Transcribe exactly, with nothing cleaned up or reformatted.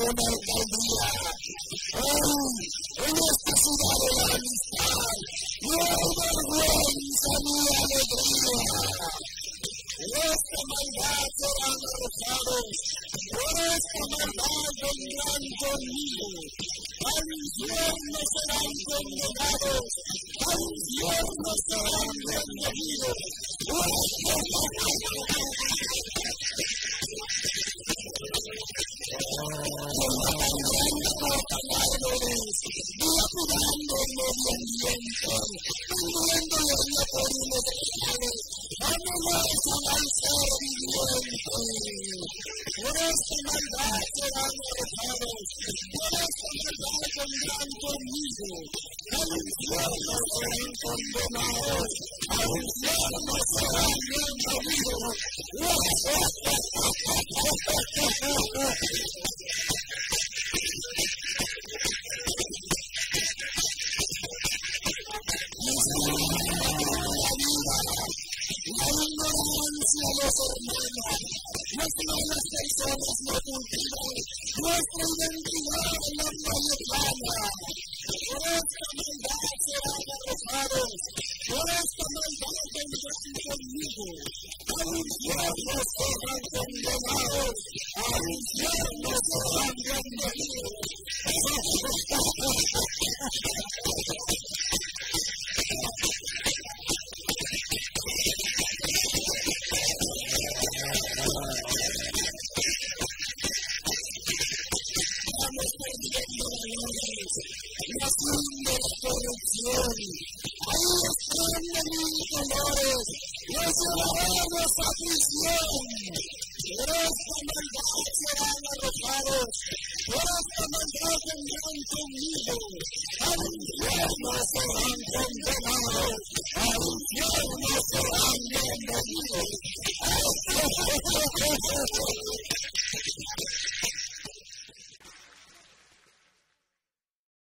una alcaldía. Hoy, en esta ciudad de la amistad, no hay vergüenza ni alegría. Por esta maldad serán arrojados, por esta maldad vendrán conmigo. Al infierno serán condenados, al infierno serán bienvenidos. Dilapidando el medio ambiente, hundiendo leña por ilegales, amenazan al ser viviente. Por esta maldad serán arrojados, por esta maldad vendrán conmigo. Al infierno serán condenados, al infierno serán bienvenidos. La ignorancia los hermana, las malas personas no cultivan nuestra identidad en la plana. Por esta maldad serán arrojados, por esta maldad vendrán conmigo. Al infierno serán condenados, al infierno serán bienvenidos. Ahí están los mil colores, los llevaremos a prisión. Por esta maldad serán arrojados, por esta maldad vendrán conmigo. Al infierno serán condenados,